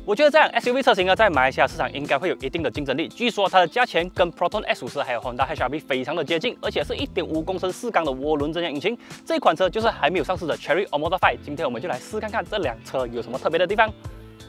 我觉得这辆 SUV 车型呢，在马来西亚市场应该会有一定的竞争力。据说它的价钱跟 Proton S50还有 Honda HR-V 非常的接近，而且是1.5公升4缸的涡轮增压引擎。这一款车就是还没有上市的 Chery Omoda 5。今天我们就来试看看这辆车有什么特别的地方。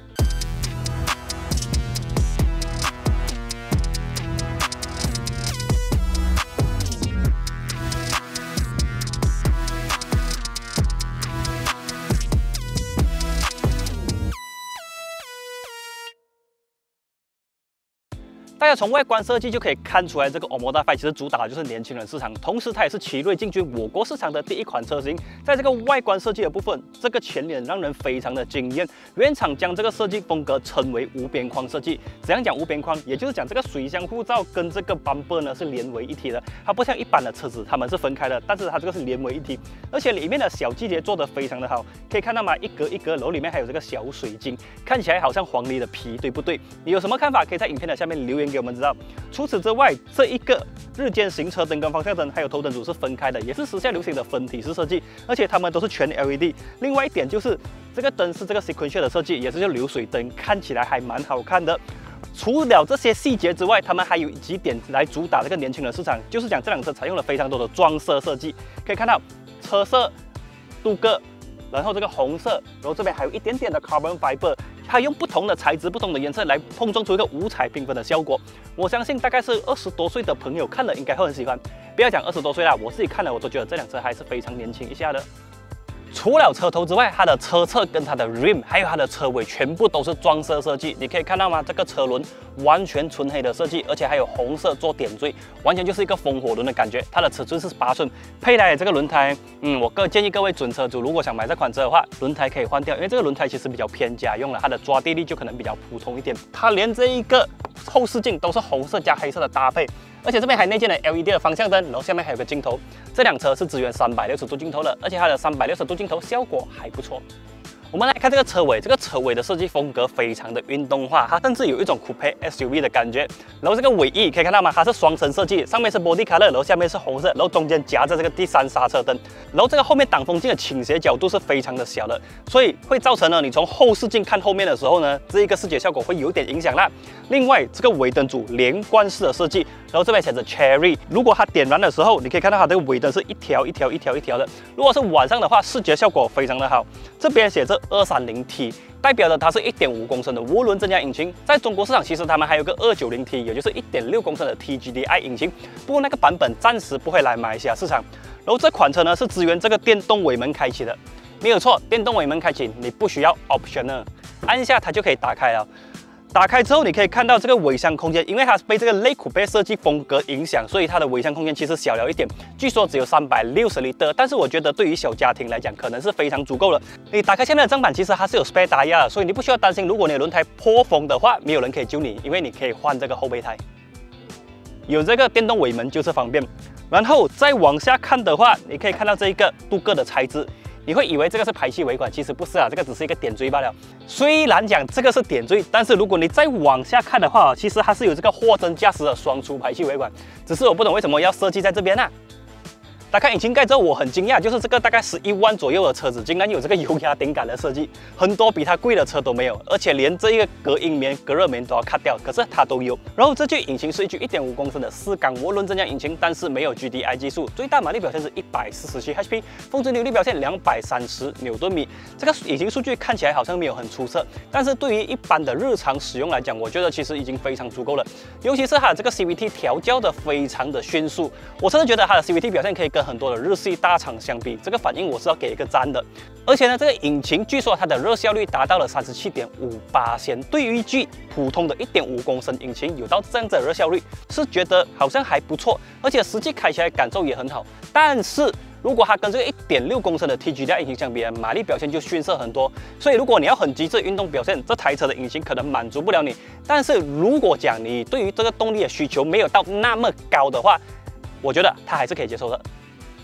大家从外观设计就可以看出来，这个 Omoda 5其实主打的就是年轻人市场，同时它也是奇瑞进军我国市场的第一款车型。在这个外观设计的部分，这个前脸让人非常的惊艳。原厂将这个设计风格称为无边框设计。怎样讲无边框？也就是讲这个水箱护罩跟这个 bumper 呢是连为一体的，它不像一般的车子，它们是分开的，但是它这个是连为一体，而且里面的小细节做得非常的好，可以看到吗？一格一格，然后里面还有这个小水晶，看起来好像黄鹂的皮，对不对？你有什么看法？可以在影片的下面留言给我们知道。除此之外，这一个日间行车灯跟方向灯还有头灯组是分开的，也是时下流行的分体式设计，而且它们都是全 LED。另外一点就是这个灯是这个 sequential 的设计，也是叫流水灯，看起来还蛮好看的。除了这些细节之外，他们还有几点来主打这个年轻人市场，就是讲这辆车采用了非常多的装饰设计，可以看到车色、镀铬，然后这个红色，然后这边还有一点点的 carbon fiber。 它用不同的材质、不同的颜色来碰撞出一个五彩缤纷的效果。我相信大概是20多岁的朋友看了应该会很喜欢。不要讲20多岁啦，我自己看了我都觉得这辆车还是非常年轻一下的。 除了车头之外，它的车侧跟它的 rim 还有它的车尾全部都是装饰设计。你可以看到吗？这个车轮完全纯黑的设计，而且还有红色做点缀，完全就是一个风火轮的感觉。它的尺寸是8寸，配来的这个轮胎，我建议各位准车主如果想买这款车的话，轮胎可以换掉，因为这个轮胎其实比较偏家用了，它的抓地力就可能比较普通一点。它连这一个后视镜都是红色加黑色的搭配。 而且这边还内建了 LED 的方向灯，然后下面还有个镜头。这辆车是支援360度镜头的，而且它的360度镜头效果还不错。我们来看这个车尾，这个车尾的设计风格非常的运动化，它甚至有一种 coupe SUV 的感觉。然后这个尾翼可以看到吗？它是双层设计，上面是 body color， 然后下面是红色，然后中间夹着这个第3刹车灯。然后这个后面挡风镜的倾斜角度是非常的小的，所以会造成呢，你从后视镜看后面的时候呢，这一个视觉效果会有点影响啦。另外，这个尾灯组连贯式的设计，然后这边写着 Chery， 如果它点燃的时候，你可以看到它这个尾灯是一条一条的。如果是晚上的话，视觉效果非常的好。这边写着 230T， 代表的它是1.5公升的涡轮增压引擎。在中国市场，其实他们还有个 290T， 也就是1.6公升的 TGDI 引擎，不过那个版本暂时不会来马来西亚市场。然后这款车呢是支援这个电动尾门开启的，没有错，电动尾门开启你不需要 optional， 按一下它就可以打开了。 打开之后，你可以看到这个尾箱空间，因为它被这个类coupe设计风格影响，所以它的尾箱空间其实小了一点，据说只有360L，但是我觉得对于小家庭来讲，可能是非常足够了。你打开下面的正板，其实它是有 spare tire 的，所以你不需要担心，如果你的轮胎破风的话，没有人可以救你，因为你可以换这个后备胎。有这个电动尾门就是方便。然后再往下看的话，你可以看到这一个镀铬的材质。 你会以为这个是排气尾管，其实不是啊，这个只是一个点缀罢了。虽然讲这个是点缀，但是如果你再往下看的话，其实它是有这个货真价实的双出排气尾管，只是我不懂为什么要设计在这边啊。打开引擎盖之后，我很惊讶，就是这个大概11万左右的车子，竟然有这个油压顶杆的设计，很多比它贵的车都没有，而且连这一个隔音棉、隔热棉都要 cut 掉，可是它都有。然后这具引擎是一具1.5公升的4缸涡轮增压引擎，但是没有 GDI 技术，最大马力表现是147 HP， 峰值扭力表现230牛顿米。这个引擎数据看起来好像没有很出色，但是对于一般的日常使用来讲，我觉得其实已经非常足够了。尤其是它的这个 CVT 调教的非常的迅速，我甚至觉得它的 CVT 表现可以跟很多的日系大厂相比，这个反应我是要给一个赞的。而且呢，这个引擎据说它的热效率达到了37.5%，对于一具普通的1.5公升引擎有到这样子的热效率，是觉得好像还不错，而且实际开起来感受也很好。但是如果它跟这个1.6公升的 TGDI 引擎相比，马力表现就逊色很多。所以如果你要很极致运动表现，这台车的引擎可能满足不了你。但是如果讲你对于这个动力的需求没有到那么高的话，我觉得它还是可以接受的。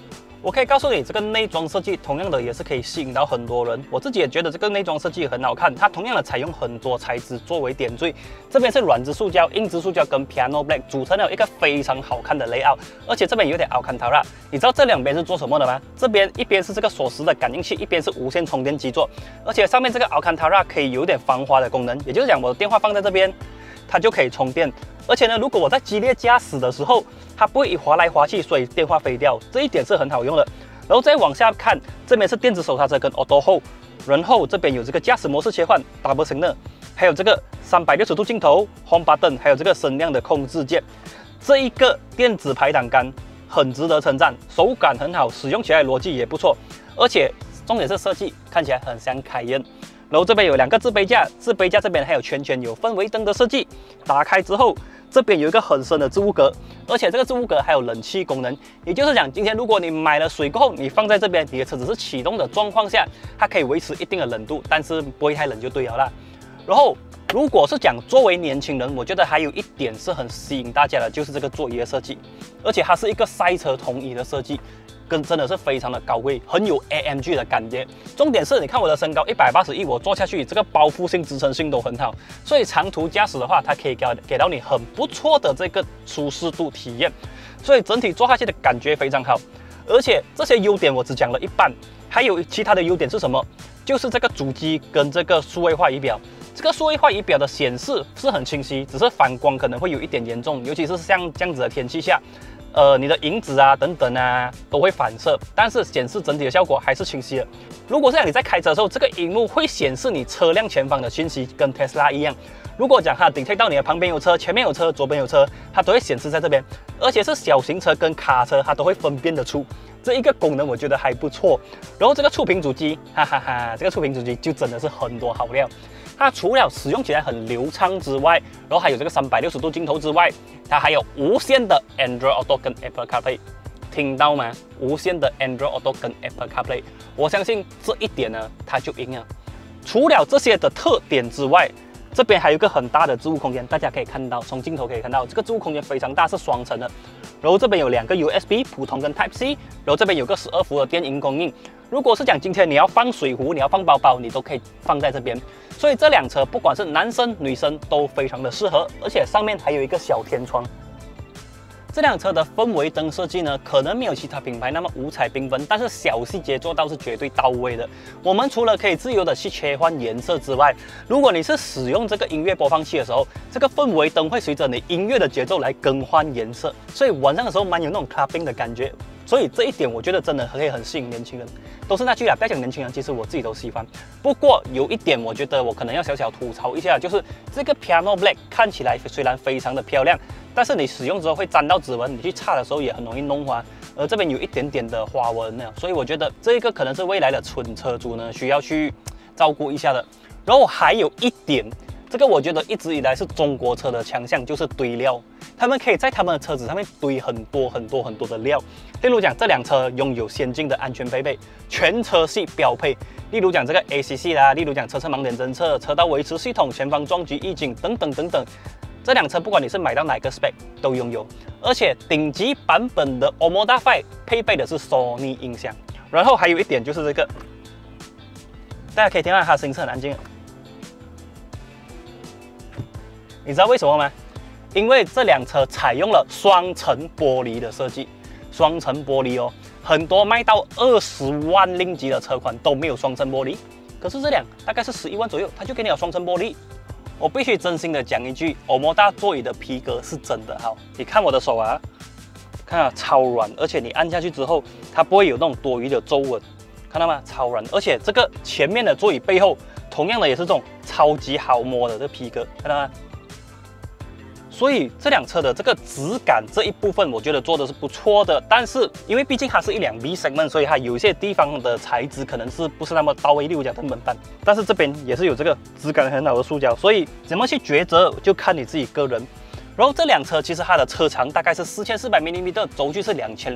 我可以告诉你，这个内装设计同样的也是可以吸引到很多人。我自己也觉得这个内装设计很好看，它同样的采用很多材质作为点缀。这边是软质塑胶、硬质塑胶跟 Piano Black 组成了一个非常好看的 layout， 而且这边有点Alcantara。你知道这两边是做什么的吗？这边一边是这个锁匙的感应器，一边是无线充电基座，而且上面这个 Alcantara 可以有点防滑的功能，也就是讲我的电话放在这边，它就可以充电。而且呢，如果我在激烈驾驶的时候，它不会滑来滑去，所以电话飞掉，这一点是很好用的。然后再往下看，这边是电子手刹车跟 Auto Hold， 然后这边有这个驾驶模式切换 Double Signal， 还有这个360度镜头 Home Button， 还有这个声量的控制键。这一个电子排挡杆很值得称赞，手感很好，使用起来逻辑也不错，而且重点是设计看起来很像凯宴。然后这边有2个置杯架，置杯架这边还有圈圈有氛围灯的设计，打开之后。这边有一个很深的置物格，而且这个置物格还有冷气功能，也就是讲，今天如果你买了水过后，你放在这边，你的车子是启动的状况下，它可以维持一定的冷度，但是不会太冷就对了啦。然后，如果是讲作为年轻人，我觉得还有一点是很吸引大家的，就是这个座椅的设计，而且它是一个赛车统一的设计。真的是非常的高贵，很有 AMG 的感觉。重点是，你看我的身高181，我坐下去这个包覆性、支撑性都很好，所以长途驾驶的话，它可以给到你很不错的这个舒适度体验。所以整体坐下去的感觉非常好。而且这些优点我只讲了一半，还有其他的优点是什么？就是这个主机跟这个数位化仪表。这个数位化仪表的显示是很清晰，只是反光可能会有一点严重，尤其是像这样子的天气下。你的影子啊等等啊都会反射，但是显示整体的效果还是清晰的。如果是你在开车的时候，这个荧幕会显示你车辆前方的讯息，跟 Tesla 一样。如果讲它detect到你的旁边有车、前面有车、左边有车，它都会显示在这边，而且是小型车跟卡车，它都会分辨得出。这一个功能我觉得还不错。然后这个触屏主机，哈哈哈，这个触屏主机就真的是很多好料。它除了使用起来很流畅之外，然后还有这个360度镜头之外，它还有无线的 Android Auto 跟 Apple CarPlay， 听到吗？无线的 Android Auto 跟 Apple CarPlay， 我相信这一点呢，它就赢了。除了这些的特点之外，这边还有一个很大的置物空间，大家可以看到，从镜头可以看到，这个置物空间非常大，是双层的。然后这边有2个 USB， 普通跟 Type C， 然后这边有个12伏的电音供应。如果是讲今天你要放水壶，你要放包包，你都可以放在这边。所以这辆车不管是男生女生都非常的适合，而且上面还有一个小天窗。这辆车的氛围灯设计呢，可能没有其他品牌那么五彩缤纷，但是小细节做到是绝对到位的。我们除了可以自由的去切换颜色之外，如果你是使用这个音乐播放器的时候，这个氛围灯会随着你音乐的节奏来更换颜色，所以晚上的时候蛮有那种 clubbing 的感觉。所以这一点我觉得真的可以很吸引年轻人。都是那句啊，不要讲年轻人，其实我自己都喜欢。不过有一点，我觉得我可能要小小吐槽一下，就是这个 Piano Black 看起来虽然非常的漂亮，但是你使用之后会沾到指纹，你去擦的时候也很容易弄花。而这边有一点点的花纹呢，所以我觉得这一个可能是未来的纯车主呢需要去照顾一下的。然后还有一点，这个我觉得一直以来是中国车的强项，就是堆料。他们可以在他们的车子上面堆很多的料，例如讲这辆车拥有先进的安全配备，全车系标配。例如讲这个 ACC 啦，例如讲车侧盲点侦测、车道维持系统、前方撞击预警等等等等。这辆车不管你是买到哪个 spec 都拥有，而且顶级版本的 Omoda 5配备的是 Sony 音响。然后还有一点就是这个，大家可以听到它声音是很安静的。你知道为什么吗？因为这辆车采用了双层玻璃的设计，双层玻璃哦，很多卖到20万令吉的车款都没有双层玻璃，可是这辆大概是11万左右，它就给你了双层玻璃。我必须真心的讲一句，Omoda座椅的皮革是真的好，你看我的手啊，看啊超软，而且你按下去之后，它不会有那种多余的皱纹，看到吗？超软，而且这个前面的座椅背后，同样的也是这种超级好摸的这个皮革，看到吗？所以这辆车的这个质感这一部分，我觉得做的是不错的。但是因为毕竟它是一辆 B segment， 所以它有一些地方的材质可能是不是那么到位，例如讲灯本板。但是这边也是有这个质感很好的塑胶，所以怎么去抉择就看你自己个人。 然后这辆车其实它的车长大概是4400mm，轴距是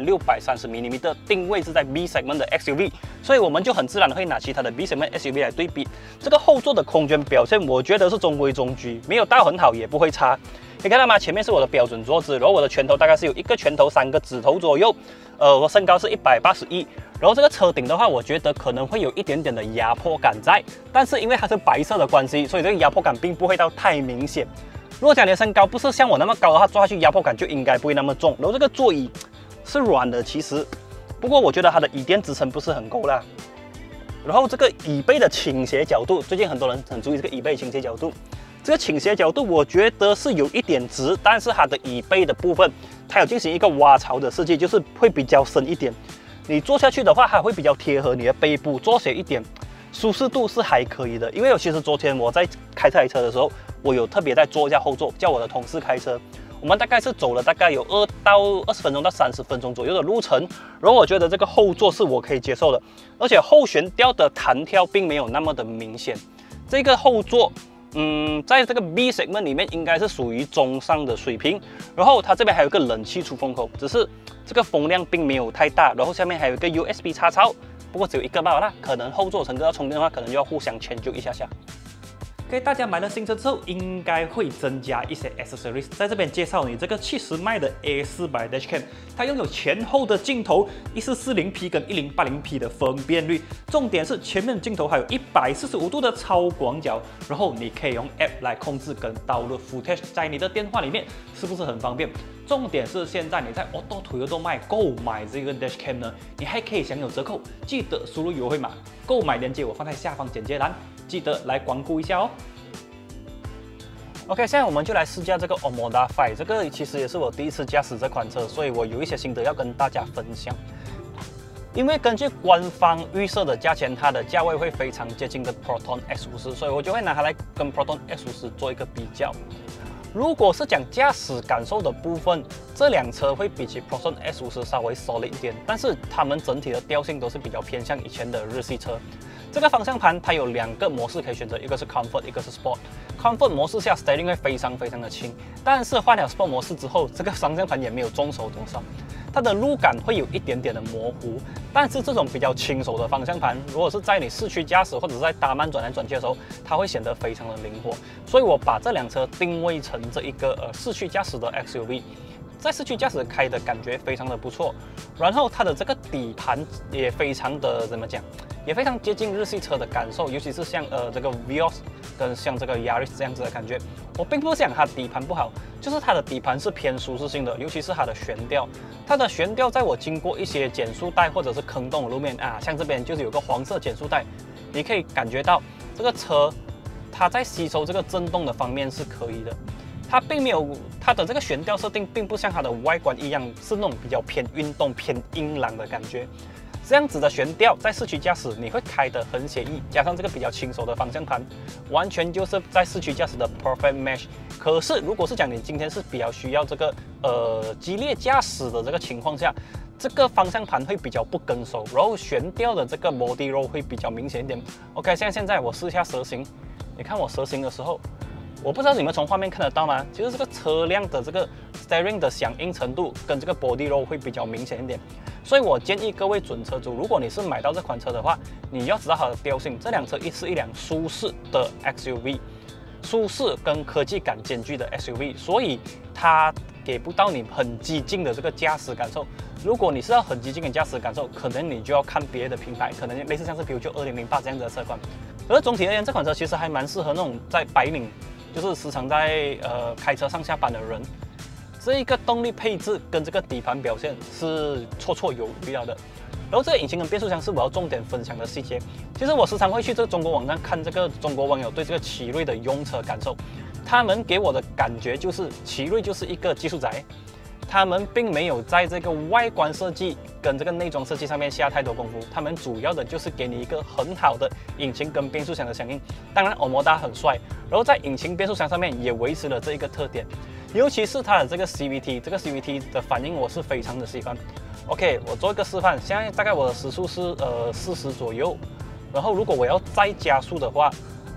2630mm，定位是在 B segment 的 SUV， 所以我们就很自然的会拿其他的 B segment SUV 来对比。这个后座的空间表现，我觉得是中规中矩，没有到很好，也不会差。你看到吗？前面是我的标准坐姿，然后我的拳头大概是有1个拳头3个指头左右。我身高是181，然后这个车顶的话，我觉得可能会有一点点的压迫感在，但是因为它是白色的关系，所以这个压迫感并不会到太明显。如果讲你的身高不是像我那么高的话，坐下去压迫感就应该不会那么重。然后这个座椅是软的，其实，不过我觉得它的椅垫支撑不是很够啦。然后这个椅背的倾斜角度，最近很多人很注意这个椅背倾斜角度。这个倾斜角度我觉得是有一点直，但是它的椅背的部分，它有进行一个挖槽的设计，就是会比较深一点。你坐下去的话，它会比较贴合你的背部，坐些一点，舒适度是还可以的。因为其实昨天我在开这台车的时候，我有特别在坐一下后座，叫我的同事开车。我们大概是走了大概有2到20分钟到30分钟左右的路程，然后我觉得这个后座是我可以接受的，而且后悬吊的弹跳并没有那么的明显。这个后座，在这个 B segment 里面应该是属于中上的水平。然后它这边还有一个冷气出风口，只是这个风量并没有太大。然后下面还有一个 USB 插槽，不过只有1个罢了啦，可能后座乘客要充电的话，可能就要互相迁就一下下。给大家买了新车之后，应该会增加一些 accessories。在这边介绍你这个70迈的 A400 Dashcam， 它拥有前后的镜头，1440p 跟1080p 的分辨率。重点是前面镜头还有145度的超广角，然后你可以用 App 来控制跟导入 footage 在你的电话里面，是不是很方便？重点是现在你在 Auto Toyota 卖购买这个 Dashcam 呢，你还可以享有折扣，记得输入优惠码。购买链接我放在下方简介栏，记得来光顾一下哦。OK， 现在我们就来试驾这个 Omoda 5， 这个其实也是我第一次驾驶这款车，所以我有一些心得要跟大家分享。因为根据官方预设的价钱，它的价位会非常接近的 Proton S50， 所以我就会拿它来跟 Proton S50 做一个比较。如果是讲驾驶感受的部分，这辆车会比起 Proton S50 稍微 solid 一点，但是它们整体的调性都是比较偏向以前的日系车。这个方向盘它有2个模式可以选择，一个是 Comfort， 一个是 Sport。Comfort 模式下 steering 会非常的轻，但是换了 Sport 模式之后，这个方向盘也没有重手多少，它的路感会有一点点的模糊。但是这种比较轻手的方向盘，如果是在你市区驾驶或者是在打慢转来转去的时候，它会显得非常的灵活。所以我把这辆车定位成这一个市区驾驶的 SUV。在市区驾驶开的感觉非常的不错，然后它的这个底盘也非常的怎么讲，也非常接近日系车的感受，尤其是像这个 Vios 跟像这个 Yaris 这样子的感觉。我并不是讲它底盘不好，就是它的底盘是偏舒适性的，尤其是它的悬吊。它的悬吊在我经过一些减速带或者是坑洞的路面啊，像这边就是有个黄色减速带，你可以感觉到这个车它在吸收这个震动的方面是可以的。它并没有，它的这个悬吊设定并不像它的外观一样是那种比较偏运动、偏英朗的感觉。这样子的悬吊在市区驾驶你会开得很写意，加上这个比较轻手的方向盘，完全就是在市区驾驶的 perfect match。可是如果是讲你今天是比较需要这个激烈驾驶的这个情况下，这个方向盘会比较不跟手，然后悬吊的这个 body roll 会比较明显一点。OK， 现在我试一下蛇形，你看我蛇形的时候。我不知道你们从画面看得到吗？其实这个车辆的这个 steering 的响应程度跟这个 body roll 会比较明显一点，所以我建议各位准车主，如果你是买到这款车的话，你要知道它的调性。这辆车是一辆舒适的 SUV， 舒适跟科技感兼具的 SUV， 所以它给不到你很激进的这个驾驶感受。如果你是要很激进的驾驶感受，可能你就要看别的品牌，可能类似像是Peugeot 2008这样子的车款。而总体而言，这款车其实还蛮适合那种在白领。就是时常在开车上下班的人，这一个动力配置跟这个底盘表现是绰绰有余了的。然后这个引擎跟变速箱是我要重点分享的细节。其实我时常会去这个中国网站看这个中国网友对这个奇瑞的用车感受，他们给我的感觉就是奇瑞就是一个技术宅。他们并没有在这个外观设计跟这个内装设计上面下太多功夫，他们主要的就是给你一个很好的引擎跟变速箱的响应。当然，Omoda很帅，然后在引擎变速箱上面也维持了这一个特点，尤其是它的这个 CVT， 这个 CVT 的反应我是非常的喜欢。OK， 我做一个示范，现在大概我的时速是40左右，然后如果我要再加速的话，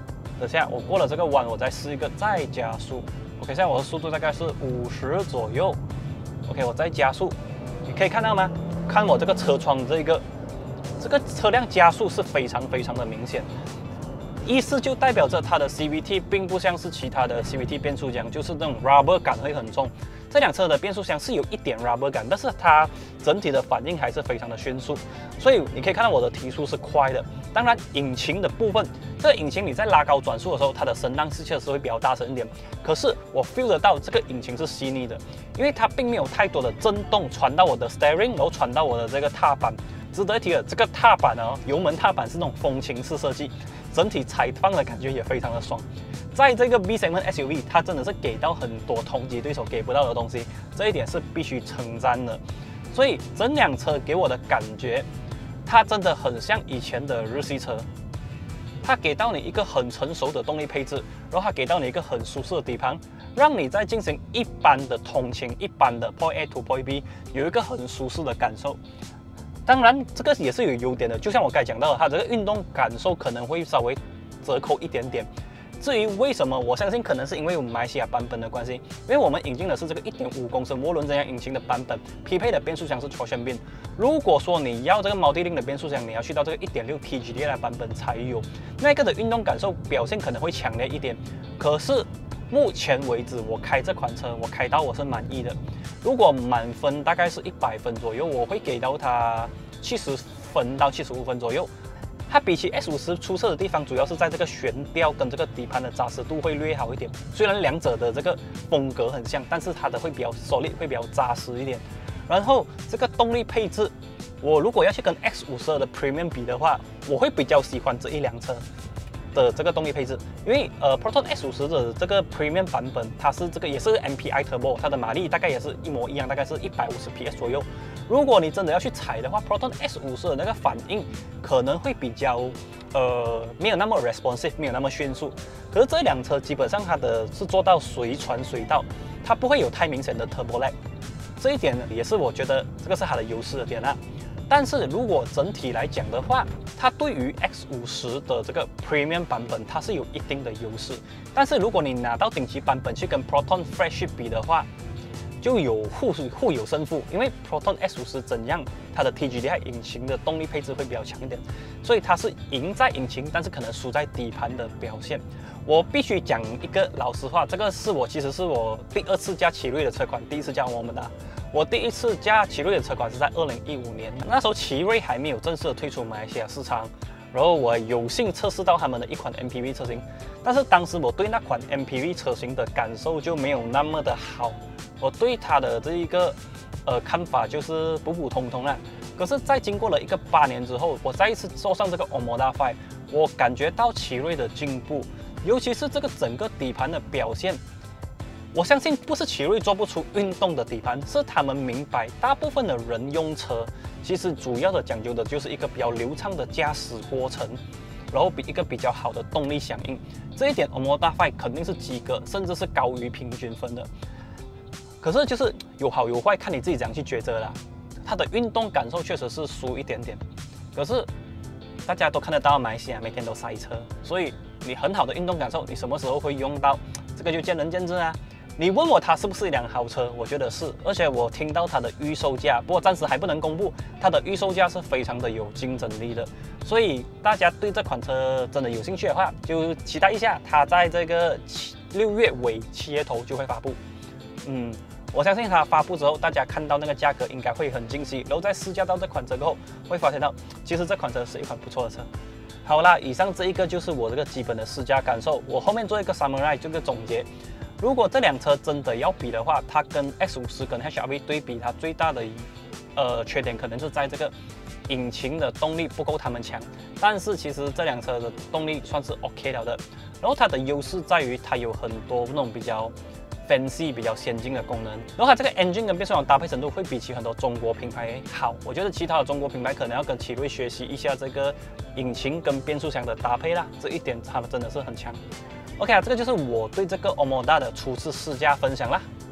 等下我过了这个弯，我再试一个再加速。OK， 现在我的速度大概是50左右。OK， 我再加速，你可以看到吗？看我这个车窗这个车辆加速是非常的明显。意思就代表着它的 CVT 并不像是其他的 CVT 变速箱，就是那种 rubber 感会很重。这辆车的变速箱是有一点 rubber 感，但是它整体的反应还是非常的迅速，所以你可以看到我的提速是快的。当然，引擎的部分，这个引擎你在拉高转速的时候，它的声浪确实会比较大声一点。可是我 feel 得到这个引擎是细腻的，因为它并没有太多的震动传到我的 steering， 然后传到我的这个踏板。值得一提的，这个踏板哦，油门踏板是那种风琴式设计，整体踩放的感觉也非常的爽。在这个 B segment SUV， 它真的是给到很多同级对手给不到的东西，这一点是必须称赞的。所以整辆车给我的感觉，它真的很像以前的日系车。它给到你一个很成熟的动力配置，然后它给到你一个很舒适的底盘，让你在进行一般的通勤、一般的 Point A to Point B 有一个很舒适的感受。当然，这个也是有优点的，就像我刚才讲到的，它这个运动感受可能会稍微折扣一点点。至于为什么，我相信可能是因为我们马来西亚版本的关系，因为我们引进的是这个1.5公升涡轮增压引擎的版本，匹配的变速箱是 Torsion Beam。如果说你要这个 Multi-Link 的变速箱，你要去到这个1.6 TGD 的版本才有，那个的运动感受表现可能会强烈一点。可是目前为止，我开这款车，我开到我是满意的。如果满分大概是100分左右，我会给到它70分到75分左右。它比起 S50出色的地方，主要是在这个悬吊跟这个底盘的扎实度会略好一点。虽然两者的这个风格很像，但是它的会比较 solid， 会比较扎实一点。然后这个动力配置，我如果要去跟 X52的 Premium 比的话，我会比较喜欢这一辆车的这个动力配置，因为Proton X50的这个 Premium 版本，它是这个也是 MPI Turbo， 它的马力大概也是一模一样，大概是150 PS 左右。如果你真的要去踩的话 ，Proton S50的那个反应可能会比较没有那么 responsive， 没有那么迅速。可是这辆车基本上它的是做到随传随到，它不会有太明显的 turbo lag， 这一点也是我觉得这个是它的优势的点啊。但是如果整体来讲的话，它对于 X50的这个 Premium 版本，它是有一定的优势。但是如果你拿到顶级版本去跟 Proton Flagship 比的话，就有互有胜负，因为 Proton S50怎样，它的 TGDI 引擎的动力配置会比较强一点，所以它是赢在引擎，但是可能输在底盘的表现。我必须讲一个老实话，这个是其实是我第2次驾奇瑞的车款，第1次驾我们的。我第1次驾奇瑞的车款是在2015年，那时候奇瑞还没有正式的退出马来西亚市场。然后我有幸测试到他们的一款 MPV 车型，但是当时我对那款 MPV 车型的感受就没有那么的好，我对它的这一个看法就是普普通通啦。可是，在经过了一个8年之后，我再一次坐上这个 Omoda 5，我感觉到奇瑞的进步，尤其是这个整个底盘的表现。我相信不是奇瑞做不出运动的底盘，是他们明白大部分的人用车，其实主要的讲究的就是一个比较流畅的驾驶过程，然后一个比较好的动力响应。这一点 Omoda 5肯定是及格，甚至是高于平均分的。可是就是有好有坏，看你自己怎样去抉择啦。它的运动感受确实是输一点点，可是大家都看得到马来西亚每天都塞车，所以你很好的运动感受，你什么时候会用到，这个就见仁见智啊。你问我它是不是一辆好车，我觉得是，而且我听到它的预售价，不过暂时还不能公布，它的预售价是非常的有竞争力的，所以大家对这款车真的有兴趣的话，就期待一下，它在这个6月尾7月头就会发布。我相信它发布之后，大家看到那个价格应该会很惊喜，然后在试驾到这款车过后，会发现到其实这款车是一款不错的车。好啦，以上这一个就是我这个基本的试驾感受，我后面做一个 summary 这个总结。如果这辆车真的要比的话，它跟 X50 跟 HR-V 对比，它最大的缺点可能是在这个引擎的动力不够它们强。但是其实这辆车的动力算是 OK 了的。然后它的优势在于它有很多那种比较 fancy、比较先进的功能。然后它这个 engine 跟变速箱搭配程度会比起很多中国品牌好。我觉得其他的中国品牌可能要跟奇瑞学习一下这个引擎跟变速箱的搭配啦，这一点他们真的是很强。OK 啊，这个就是我对这个 Omoda 的初次试驾分享啦。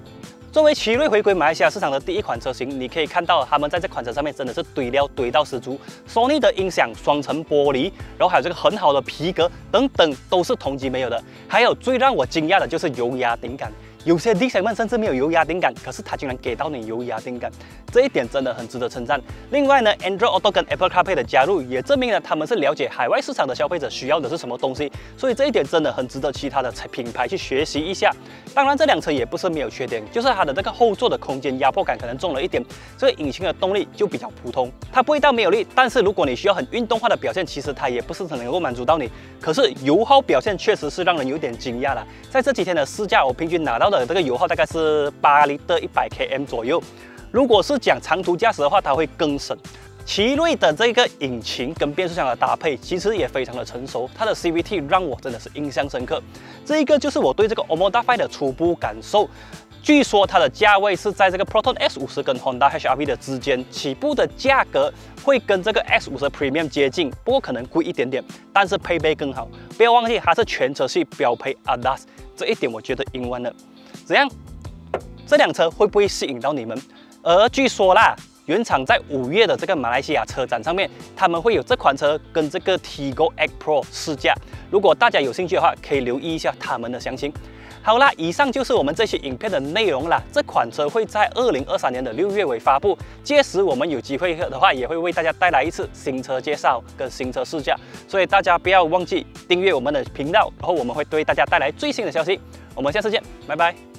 作为奇瑞回归马来西亚市场的第一款车型，你可以看到他们在这款车上面真的是堆料堆到十足。Sony 的音响、双层玻璃，然后还有这个很好的皮革等等，都是同级没有的。还有最让我惊讶的就是油压顶感。有些 D segment 甚至没有油压顶感，可是它竟然给到你油压顶感，这一点真的很值得称赞。另外呢 ，Android Auto 跟 Apple CarPlay 的加入，也证明了他们是了解海外市场的消费者需要的是什么东西，所以这一点真的很值得其他的品牌去学习一下。当然，这辆车也不是没有缺点，就是它的这个后座的空间压迫感可能重了一点，这个引擎的动力就比较普通，它不会到没有力，但是如果你需要很运动化的表现，其实它也不是很能够满足到你。可是油耗表现确实是让人有点惊讶了，在这几天的试驾，我平均拿到的这个油耗大概是8L 100km 左右。如果是讲长途驾驶的话，它会更省。奇瑞的这个引擎跟变速箱的搭配其实也非常的成熟，它的 CVT 让我真的是印象深刻。这一个就是我对这个 Omoda Five 的初步感受。据说它的价位是在这个 Proton S50跟 Honda HR-V 的之间，起步的价格会跟这个 S50 Premium 接近，不过可能贵一点点，但是配备更好。不要忘记它是全车系标配 ADAS， 这一点我觉得赢完了。怎样？这辆车会不会吸引到你们？而据说啦，原厂在5月的这个马来西亚车展上面，他们会有这款车跟这个 Tiggo X Pro 试驾。如果大家有兴趣的话，可以留意一下他们的详情。好啦，以上就是我们这期影片的内容啦。这款车会在2023年的6月尾发布，届时我们有机会的话，也会为大家带来一次新车介绍跟新车试驾。所以大家不要忘记订阅我们的频道，然后我们会对大家带来最新的消息。我们下次见，拜拜。